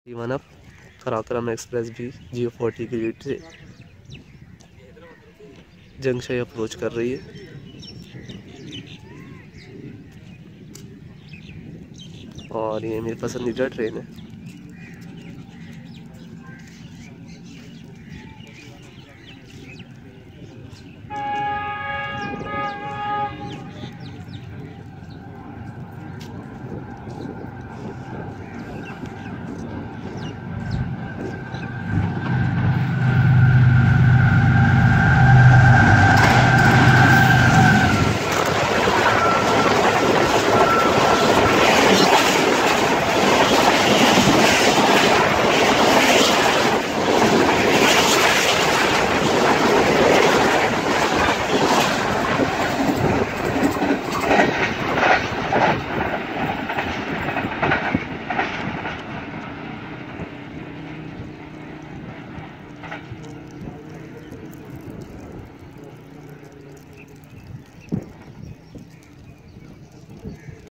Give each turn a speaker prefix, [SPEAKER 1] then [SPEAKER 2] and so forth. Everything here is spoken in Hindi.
[SPEAKER 1] मानव खरातरम एक्सप्रेस भी जियो 40 की लीड से जंक्शन अप्रोच कर रही है और ये मेरी पसंदीदा ट्रेन है।